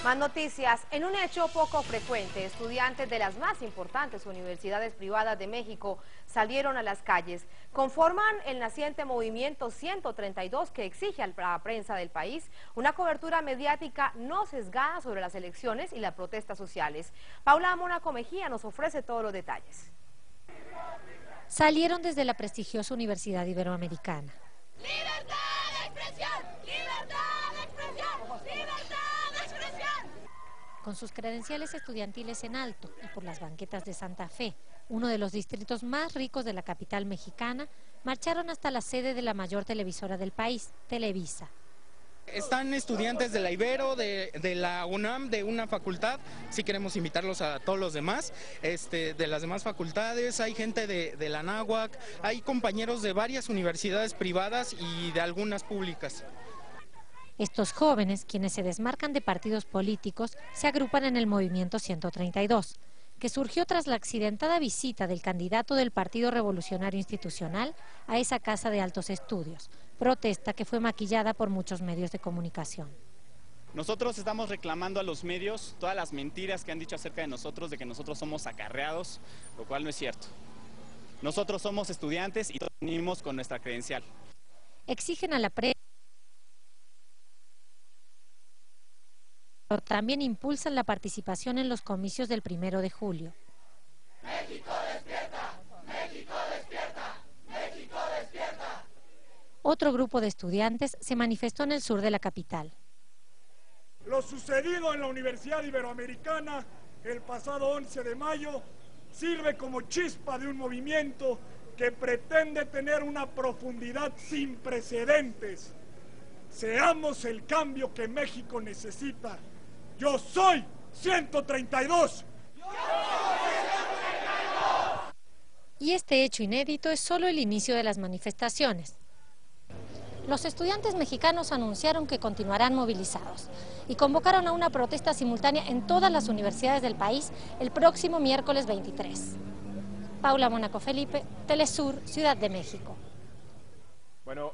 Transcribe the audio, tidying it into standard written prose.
Más noticias. En un hecho poco frecuente, estudiantes de las más importantes universidades privadas de México salieron a las calles. Conforman el naciente movimiento 132 que exige a la prensa del país una cobertura mediática no sesgada sobre las elecciones y las protestas sociales. Paula Mónaco Mejía nos ofrece todos los detalles. Salieron desde la prestigiosa Universidad Iberoamericana. ¡Libertad de expresión! ¡Libertad de expresión! ¡Libertad de expresión! Con sus credenciales estudiantiles en alto y por las banquetas de Santa Fe, uno de los distritos más ricos de la capital mexicana, marcharon hasta la sede de la mayor televisora del país, Televisa. Están estudiantes de la Ibero, de la UNAM, de una facultad, si queremos invitarlos a todos los demás, de las demás facultades, hay gente de la Anáhuac, hay compañeros de varias universidades privadas y de algunas públicas. Estos jóvenes, quienes se desmarcan de partidos políticos, se agrupan en el movimiento 132, que surgió tras la accidentada visita del candidato del Partido Revolucionario Institucional a esa casa de altos estudios, protesta que fue maquillada por muchos medios de comunicación. Nosotros estamos reclamando a los medios todas las mentiras que han dicho acerca de nosotros, de que nosotros somos acarreados, lo cual no es cierto. Nosotros somos estudiantes y todos venimos con nuestra credencial. Exigen a la prensa, pero también impulsan la participación en los comicios del 1 de julio. ¡México despierta! ¡México despierta! ¡México despierta! Otro grupo de estudiantes se manifestó en el sur de la capital. Lo sucedido en la Universidad Iberoamericana el pasado 11 de mayo sirve como chispa de un movimiento que pretende tener una profundidad sin precedentes. Seamos el cambio que México necesita. Yo soy 132. Y este hecho inédito es solo el inicio de las manifestaciones. Los estudiantes mexicanos anunciaron que continuarán movilizados y convocaron a una protesta simultánea en todas las universidades del país el próximo miércoles 23. Paula Mónaco Felipe, Telesur, Ciudad de México. Bueno.